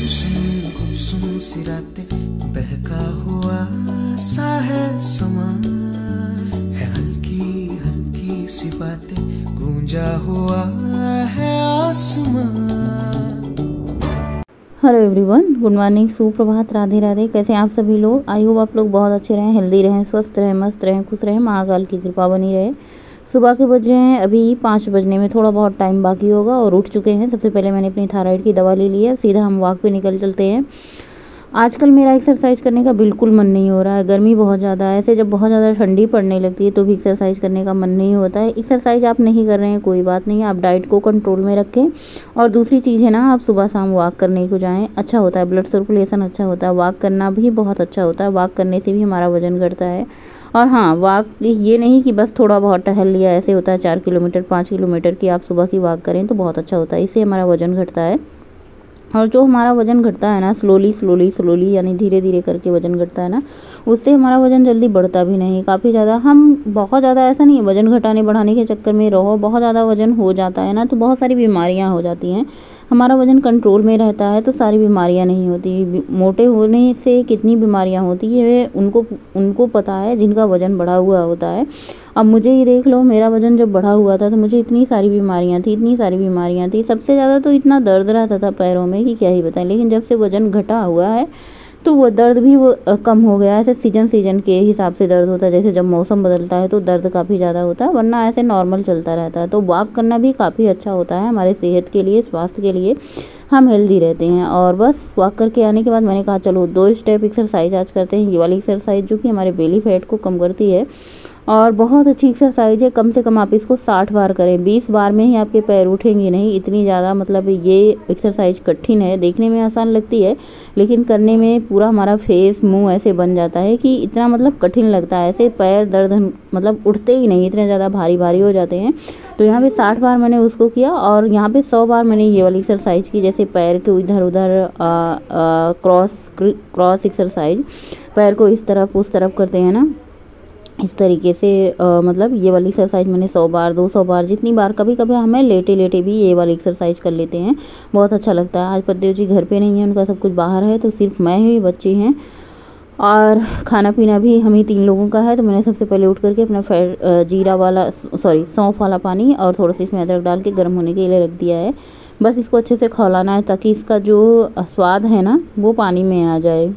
गुमसुम सी रातें, बहका हुआ सा है समा, है हल्की हल्की सी बातें, गूंजा हुआ है आसमां। हेलो एवरीवन, गुड मॉर्निंग, सुप्रभात, राधे राधे। कैसे हैं आप सभी लोग? आई होप आप लोग बहुत अच्छे रहें, हेल्दी रहें, स्वस्थ रहें, मस्त रहें, खुश रहें, महाकाल की कृपा बनी रहे। सुबह के बज रहे हैं अभी 5 बजने में थोड़ा बहुत टाइम बाकी होगा और उठ चुके हैं। सबसे पहले मैंने अपनी थायराइड की दवा ले ली है, सीधा हम वॉक पे निकल चलते हैं। आजकल मेरा एक्सरसाइज करने का बिल्कुल मन नहीं हो रहा है, गर्मी बहुत ज़्यादा है। ऐसे जब बहुत ज़्यादा ठंडी पड़ने लगती है तो भी एक्सरसाइज करने का मन नहीं होता है। एक्सरसाइज आप नहीं कर रहे हैं कोई बात नहीं, आप डाइट को कंट्रोल में रखें। और दूसरी चीज़ है ना, आप सुबह शाम वॉक करने को जाएं, अच्छा होता है, ब्लड सर्कुलेशन अच्छा होता है। वॉक करना भी बहुत अच्छा होता है, वॉक करने से भी हमारा वजन घटता है। और हाँ, वॉक ये नहीं कि बस थोड़ा बहुत टहल लिया, ऐसे होता है 4 किलोमीटर 5 किलोमीटर की आप सुबह की वॉक करें तो बहुत अच्छा होता है, इससे हमारा वजन घटता है। और जो हमारा वज़न घटता है ना, स्लोली यानी धीरे धीरे करके वज़न घटता है ना, उससे हमारा वज़न जल्दी बढ़ता भी नहीं। काफ़ी ज़्यादा हम बहुत ज़्यादा ऐसा नहीं है वज़न घटाने बढ़ाने के चक्कर में रहो, बहुत ज़्यादा वज़न हो जाता है ना तो बहुत सारी बीमारियां हो जाती हैं। हमारा वज़न कंट्रोल में रहता है तो सारी बीमारियां नहीं होती। मोटे होने से कितनी बीमारियां होती है उनको पता है जिनका वज़न बढ़ा हुआ होता है। अब मुझे ही देख लो, मेरा वज़न जब बढ़ा हुआ था तो मुझे इतनी सारी बीमारियां थी। सबसे ज़्यादा तो इतना दर्द रहता था पैरों में कि क्या ही बताएं। लेकिन जब से वज़न घटा हुआ है तो वो दर्द भी वो कम हो गया है। ऐसे सीजन के हिसाब से दर्द होता है, जैसे जब मौसम बदलता है तो दर्द काफ़ी ज़्यादा होता है, वरना ऐसे नॉर्मल चलता रहता है। तो वॉक करना भी काफ़ी अच्छा होता है हमारे सेहत के लिए, स्वास्थ्य के लिए, हम हेल्दी रहते हैं। और बस वॉक करके आने के बाद मैंने कहा चलो 2 स्टेप एक्सरसाइज आज करते हैं। ये वाली एक्सरसाइज जो कि हमारे बेली फैट को कम करती है और बहुत अच्छी एक्सरसाइज है। कम से कम आप इसको 60 बार करें, 20 बार में ही आपके पैर उठेंगे नहीं, इतनी ज़्यादा मतलब ये एक्सरसाइज कठिन है। देखने में आसान लगती है लेकिन करने में पूरा हमारा फेस मुंह ऐसे बन जाता है कि इतना मतलब कठिन लगता है, ऐसे पैर दर्द मतलब उठते ही नहीं, इतने ज़्यादा भारी भारी हो जाते हैं। तो यहाँ पे 60 बार मैंने उसको किया और यहाँ पे 100 बार मैंने ये वाली एक्सरसाइज की, जैसे पैर के इधर उधर क्रॉस एक्सरसाइज, पैर को इस तरफ उस तरफ करते हैं ना, इस तरीके से मतलब ये वाली एक्सरसाइज मैंने 100 बार 200 बार जितनी बार, कभी कभी हमें लेटे भी ये वाली एक्सरसाइज कर लेते हैं, बहुत अच्छा लगता है। आज पतिदेव जी घर पे नहीं है, उनका सब कुछ बाहर है, तो सिर्फ मैं ही बच्चे हैं और खाना पीना भी हम ही 3 लोगों का है। तो मैंने सबसे पहले उठ करके अपना सौंफ वाला पानी और थोड़ा सा इसमें अदरक डाल के गर्म होने के लिए रख दिया है। बस इसको अच्छे से खौलाना है ताकि इसका जो स्वाद है ना वो पानी में आ जाए।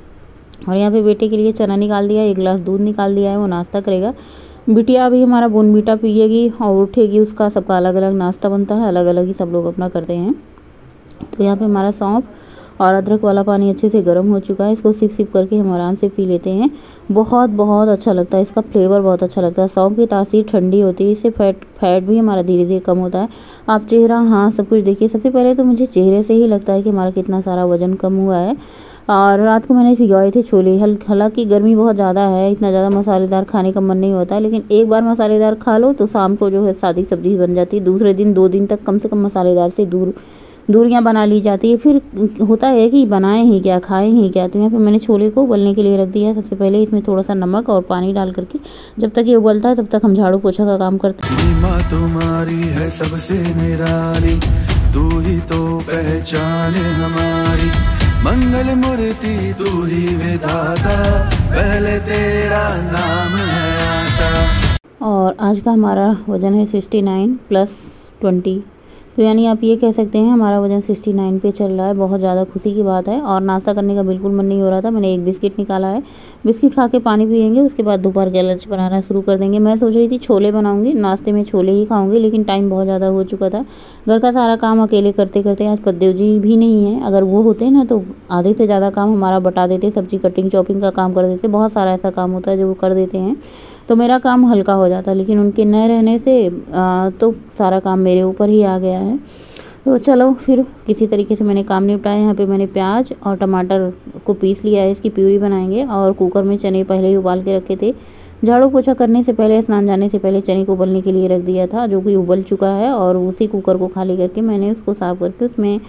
और यहाँ पे बेटे के लिए चना निकाल दिया, 1 गिलास दूध निकाल दिया है, वो नाश्ता करेगा। बिटिया अभी हमारा बोनवीटा पिएगी और उठेगी, उसका सबका अलग अलग नाश्ता बनता है, अलग अलग ही सब लोग अपना करते हैं। तो यहाँ पे हमारा सौंफ और अदरक वाला पानी अच्छे से गर्म हो चुका है, इसको सिप करके हम आराम से पी लेते हैं। बहुत अच्छा लगता है, इसका फ्लेवर बहुत अच्छा लगता है। सौंफ की तासीर ठंडी होती है, इससे फैट भी हमारा धीरे धीरे कम होता है। आप चेहरा, हाँ, सब कुछ देखिए। सबसे पहले तो मुझे चेहरे से ही लगता है कि हमारा कितना सारा वजन कम हुआ है। और रात को मैंने भिगोए थे छोले, हालांकि गर्मी बहुत ज़्यादा है, इतना ज़्यादा मसालेदार खाने का मन नहीं होता है, लेकिन एक बार मसालेदार खा लो तो शाम को जो है सादी सब्जी बन जाती है। दूसरे दिन 2 दिन तक कम से कम मसालेदार से दूरियां बना ली जाती है। फिर होता है कि बनाएं ही क्या, खाएं ही क्या। तो यहाँ पे मैंने छोले को उबलने के लिए रख दिया है। सबसे पहले इसमें थोड़ा सा नमक और पानी डाल करके जब तक ये उबलता है तब तक हम झाड़ू पोछा का काम करते हैं। माँ तुम्हारी है सबसे निराली, तू ही तो पहचान हमारी, मंगल मूर्ति तू ही विधाता, पहले तेरा नाम है आता। और आज का हमारा वज़न है 69 + 20, तो यानी आप ये कह सकते हैं हमारा वज़न 69 पे चल रहा है। बहुत ज़्यादा खुशी की बात है। और नाश्ता करने का बिल्कुल मन नहीं हो रहा था, मैंने 1 बिस्किट निकाला है, बिस्किट खा के पानी पियेंगे, उसके बाद दोपहर का लंच बनाना शुरू कर देंगे। मैं सोच रही थी छोले बनाऊंगी, नाश्ते में छोले ही खाऊंगी, लेकिन टाइम बहुत ज़्यादा हो चुका था। घर का सारा काम अकेले करते करते, आज पतिदेव जी भी नहीं है, अगर वो होते ना तो आधे से ज़्यादा काम हमारा बटा देते, सब्जी कटिंग चॉपिंग का काम कर देते। बहुत सारा ऐसा काम होता है जो वो कर देते हैं तो मेरा काम हल्का हो जाता है, लेकिन उनके न रहने से तो सारा काम मेरे ऊपर ही आ गया है। तो चलो फिर किसी तरीके से मैंने काम निपटाया। यहाँ पे मैंने प्याज और टमाटर को पीस लिया है, इसकी प्यूरी बनाएंगे। और कुकर में चने पहले ही उबाल के रखे थे, झाड़ू पोछा करने से पहले, स्नान जाने से पहले चने को उबलने के लिए रख दिया था, जो कि उबल चुका है। और उसी कुकर को खाली करके मैंने उसको साफ करके उसमें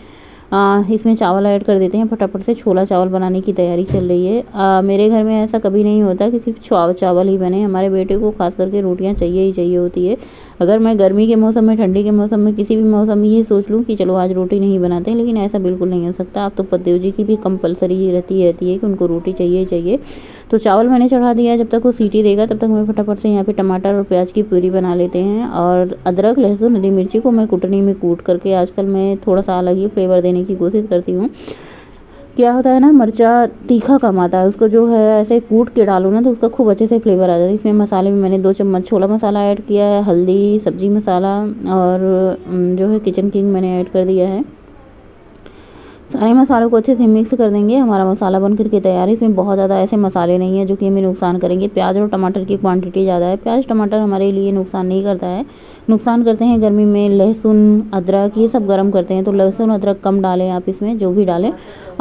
इसमें चावल ऐड कर देते हैं। फटाफट से छोला चावल बनाने की तैयारी चल रही है। मेरे घर में ऐसा कभी नहीं होता कि सिर्फ चावल ही बने। हमारे बेटे को खास करके रोटियां चाहिए ही चाहिए होती है। अगर मैं गर्मी के मौसम में, ठंडी के मौसम में, किसी भी मौसम में ये सोच लूँ कि चलो आज रोटी नहीं बनाते हैं, लेकिन ऐसा बिल्कुल नहीं हो सकता। अब तो पतिदेव जी की भी कंपलसरी रहती है कि उनको रोटी चाहिए ही चाहिए। तो चावल मैंने चढ़ा दिया। जब तक वो सीटी देगा तब तक मैं फटाफट से यहाँ पे टमाटर और प्याज की प्यूरी बना लेते हैं। और अदरक, लहसुन, हरी मिर्ची को मैं कुटनी में कूट करके, आजकल मैं थोड़ा सा अलग ही फ्लेवर देने की कोशिश करती हूँ। क्या होता है ना, मिर्चा तीखा कम आता है, उसको जो है ऐसे कूट के डालो ना तो उसका खूब अच्छे से फ्लेवर आ जाता है। इसमें मसाले में मैंने 2 चम्मच छोला मसाला ऐड किया है, हल्दी, सब्जी मसाला और जो है किचन किंग मैंने ऐड कर दिया है। सारे मसालों को अच्छे से मिक्स कर देंगे। हमारा मसाला बन करके तैयार है। इसमें बहुत ज़्यादा ऐसे मसाले नहीं है जो कि हमें नुकसान करेंगे। प्याज और टमाटर की क्वांटिटी ज़्यादा है। प्याज टमाटर हमारे लिए नुकसान नहीं करता है, नुकसान करते हैं गर्मी में लहसुन, अदरक, ये सब गर्म करते हैं। तो लहसुन अदरक कम डालें आप इसमें, जो भी डालें,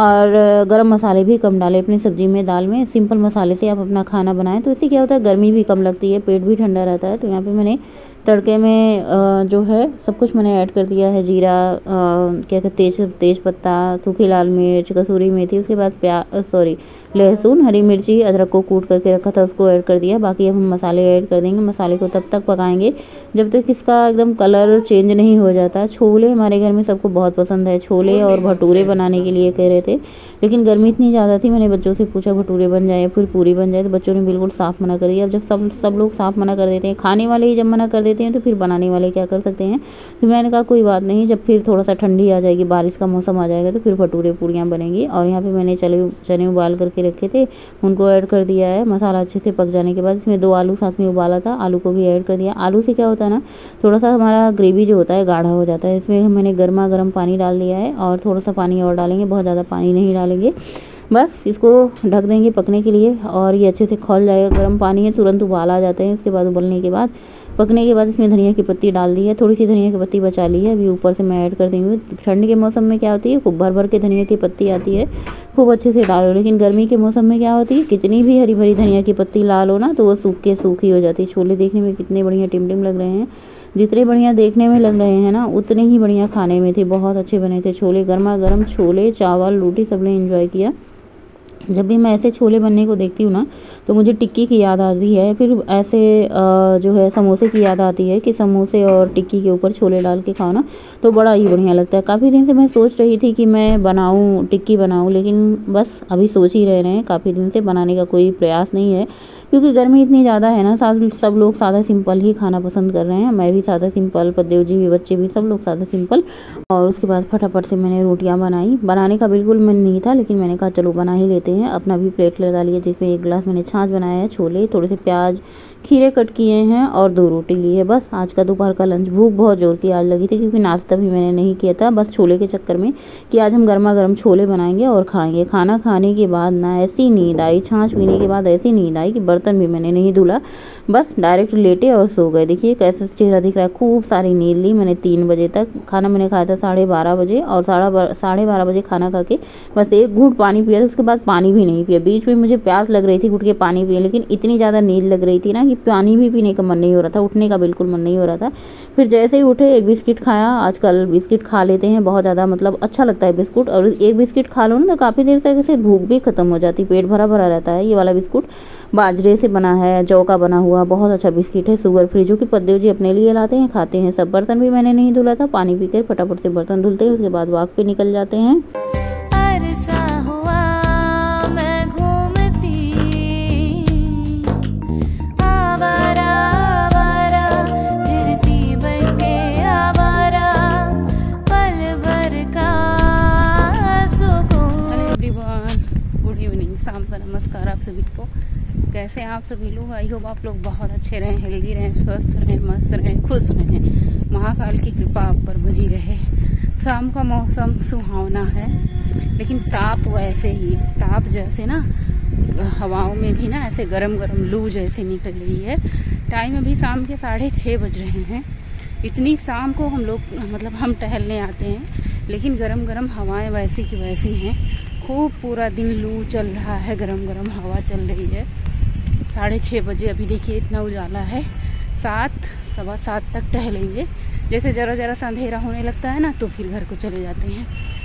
और गर्म मसाले भी कम डालें अपनी सब्ज़ी में, दाल में। सिंपल मसाले से आप अपना खाना बनाएं तो इससे क्या होता है, गर्मी भी कम लगती है, पेट भी ठंडा रहता है। तो यहाँ पर मैंने तड़के में जो है सब कुछ मैंने ऐड कर दिया है। जीरा, क्या कहते हैं, तेज पत्ता, सूखी लाल मिर्च, कसूरी मेथी, उसके बाद लहसुन, हरी मिर्ची, अदरक को कूट करके रखा था उसको ऐड कर दिया। बाकी अब हम मसाले ऐड कर देंगे। मसाले को तब तक पकाएंगे जब तक इसका एकदम कलर चेंज नहीं हो जाता। छोले हमारे घर में सबको बहुत पसंद है। छोले और भटूरे बनाने के लिए कह रहे थे, लेकिन गर्मी इतनी ज़्यादा थी, मैंने बच्चों से पूछा भटूरे बन जाए फिर पूरी बन जाए, तो बच्चों ने बिल्कुल साफ मना कर दिया। अब जब सब लोग साफ मना कर देते हैं, खाने वाले ही जब मना कर देते हैं तो फिर बनाने वाले क्या कर सकते हैं। फिर मैंने कहा कोई बात नहीं, जब फिर थोड़ा सा ठंडी आ जाएगी, बारिश का मौसम आ जाएगा तो फिर भटूरे पूड़ियाँ बनेंगी। और यहाँ पे मैंने चने उबाल करके रखे थे, उनको ऐड कर दिया है। मसाला अच्छे से पक जाने के बाद इसमें 2 आलू साथ में उबाला था, आलू को भी ऐड कर दिया। आलू से क्या होता है ना, थोड़ा सा हमारा ग्रेवी जो होता है गाढ़ा हो जाता है। इसमें मैंने गर्मा गर्म पानी डाल दिया है और थोड़ा सा पानी और डालेंगे, बहुत ज़्यादा पानी नहीं डालेंगे। बस इसको ढक देंगे पकने के लिए और ये अच्छे से खौल जाएगा। गर्म पानी है, तुरंत उबाल आ जाते हैं। इसके बाद उबलने के बाद, पकने के बाद इसमें धनिया की पत्ती डाल दी है। थोड़ी सी धनिया की पत्ती बचा ली है, अभी ऊपर से मैं ऐड कर देंगे। ठंड के मौसम में क्या होती है, खूब भर भर के धनिया की पत्ती आती है, खूब अच्छे से डालो। लेकिन गर्मी के मौसम में क्या होती है, कितनी भी हरी भरी धनिया की पत्ती ला लो ना तो वो सूखी हो जाती है। छोले देखने में कितने बढ़िया टिम लग रहे हैं, जितने बढ़िया देखने में लग रहे हैं ना उतने ही बढ़िया खाने में थे। बहुत अच्छे बने थे छोले, गर्मा गर्म छोले, चावल, रोटी, सबने एंजॉय किया। जब भी मैं ऐसे छोले बनने को देखती हूँ ना तो मुझे टिक्की की याद आती है, फिर ऐसे जो है समोसे की याद आती है कि समोसे और टिक्की के ऊपर छोले डाल के खाओ ना तो बड़ा ही बढ़िया लगता है। काफ़ी दिन से मैं सोच रही थी कि मैं बनाऊँ, टिक्की बनाऊँ, लेकिन बस अभी सोच ही रहे हैं। काफ़ी दिन से बनाने का कोई प्रयास नहीं है क्योंकि गर्मी इतनी ज़्यादा है ना। सब लोग सादा सिंपल ही खाना पसंद कर रहे हैं, मैं भी सादा सिंपल, पतिदेव जी भी, बच्चे भी, सब लोग सादा सिंपल। और उसके बाद फटाफट से मैंने रोटियाँ बनाई। बनाने का बिल्कुल मन नहीं था लेकिन मैंने कहा चलो बना ही लेते हैं। अपना भी प्लेट लगा लिया जिसमें 1 गिलास मैंने छाछ बनाया है, छोले, थोड़े से प्याज, खीरे कट किए हैं और 2 रोटी ली है। बस आज का दोपहर का लंच। भूख बहुत जोर की आज लगी थी क्योंकि नाश्ता भी मैंने नहीं किया था, बस छोले के चक्कर में कि आज हम गर्मा गर्म छोले बनाएंगे और खाएंगे। खाना खाने के बाद ना ऐसी नींद आई, छाछ पीने के बाद ऐसी नींद आई कि बर्तन भी मैंने नहीं धुला, बस डायरेक्ट लेटे और सो गए। देखिए कैसा चेहरा दिख रहा है। खूब सारी नींद ली मैंने 3 बजे तक। खाना मैंने खाया था 12:30 बजे और 12:30 बजे खाना खा के बस 1 घूंट पानी पिया था, उसके बाद पानी भी नहीं पिया। बीच में मुझे प्यास लग रही थी, घुट के पानी पिए, लेकिन इतनी ज़्यादा नींद लग रही थी ना कि पानी भी पीने का मन नहीं हो रहा था, उठने का बिल्कुल मन नहीं हो रहा था। फिर जैसे ही उठे 1 बिस्किट खाया। आजकल बिस्किट खा लेते हैं बहुत ज़्यादा, मतलब अच्छा लगता है बिस्कुट, और 1 बिस्किट खा लो ना तो काफ़ी देर तक ऐसे भूख भी खत्म हो जाती, पेट भरा भरा रहता है। ये वाला बिस्कुट बाजरे से बना है, जौ का बना हुआ, बहुत अच्छा बिस्किट है, शुगर फ्री, जो कि पतिदेव जी अपने लिए लाते हैं, खाते हैं सब। बर्तन भी मैंने नहीं धुला था, पानी पीकर फटाफट से बर्तन धुलते हैं, उसके बाद वॉक पे निकल जाते हैं। शाम का नमस्कार आप सभी को। कैसे हैं आप सभी लोग? आई होप आप लोग बहुत अच्छे रहें, हेल्दी रहें, स्वस्थ रहें, मस्त रहें, खुश रहें। महाकाल की कृपा आप पर बनी रहे। शाम का मौसम सुहावना है लेकिन ताप वैसे ही, ताप जैसे ना हवाओं में भी ना ऐसे गरम गरम लू जैसे निकल रही है। टाइम अभी शाम के 6:30 बज रहे हैं। इतनी शाम को हम लोग मतलब हम टहलने आते हैं लेकिन गरम गरम हवाएं वैसी की वैसी हैं। खूब पूरा दिन लू चल रहा है, गरम गरम हवा चल रही है। 6:30 बजे अभी देखिए इतना उजाला है। 7, सवा 7 तक टहलेंगे। जैसे ज़रा ज़रा सा अंधेरा होने लगता है ना तो फिर घर को चले जाते हैं।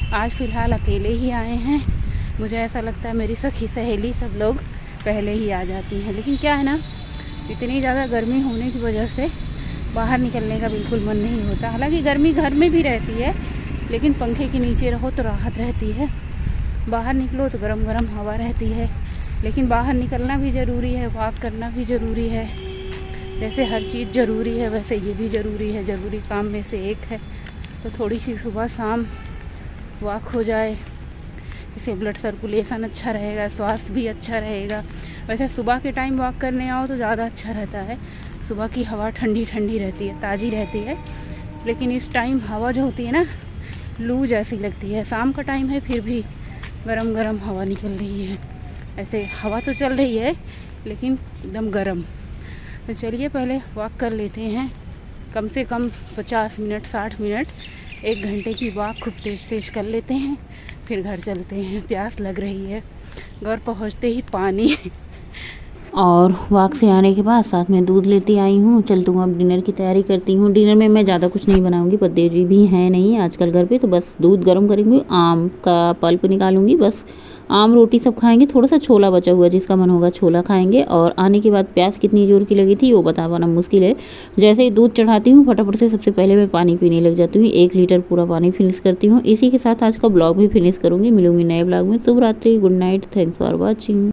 आज फ़िलहाल अकेले ही आए हैं। मुझे ऐसा लगता है मेरी सखी सहेली सब लोग पहले ही आ जाती हैं, लेकिन क्या है ना, इतनी ज़्यादा गर्मी होने की वजह से बाहर निकलने का बिल्कुल मन नहीं होता। हालांकि गर्मी घर में भी रहती है, लेकिन पंखे के नीचे रहो तो राहत रहती है, बाहर निकलो तो गरम गरम हवा रहती है। लेकिन बाहर निकलना भी ज़रूरी है, वॉक करना भी ज़रूरी है। जैसे हर चीज़ ज़रूरी है वैसे ये भी ज़रूरी है, ज़रूरी काम में से एक है। तो थोड़ी सी सुबह शाम वॉक हो जाए, इससे ब्लड सर्कुलेशन अच्छा रहेगा, स्वास्थ्य भी अच्छा रहेगा। वैसे सुबह के टाइम वॉक करने आओ तो ज़्यादा अच्छा रहता है। सुबह की हवा ठंडी ठंडी रहती है, ताज़ी रहती है, लेकिन इस टाइम हवा जो होती है ना, लू जैसी लगती है। शाम का टाइम है फिर भी गरम गरम हवा निकल रही है। ऐसे हवा तो चल रही है लेकिन एकदम गरम। तो चलिए पहले वॉक कर लेते हैं, कम से कम 50 मिनट 60 मिनट, 1 घंटे की वॉक खूब तेज़ तेज़ कर लेते हैं, फिर घर चलते हैं। प्यास लग रही है, घर पहुंचते ही पानी। और वॉक से आने के बाद साथ में दूध लेती आई हूँ। चलती हूँ अब डिनर की तैयारी करती हूँ। डिनर में मैं ज़्यादा कुछ नहीं बनाऊँगी, पद्देव जी भी हैं नहीं आजकल घर पे, तो बस दूध गर्म करेंगे, आम का पल्प निकालूंगी, बस आम रोटी सब खाएंगे। थोड़ा सा छोला बचा हुआ, जिसका मन होगा छोला खाएंगे। और आने के बाद प्यास कितनी जोर की लगी थी वो बता पाना मुश्किल है। जैसे ही दूध चढ़ाती हूँ फटाफट से सबसे पहले मैं पानी पीने लग जाती हूँ। 1 लीटर पूरा पानी फिनिश करती हूँ। इसी के साथ आज का ब्लॉग भी फिनिश करूँगी। मिलूंगी नए ब्लॉग में। शुभ रात्रि, good night, thanks for watching.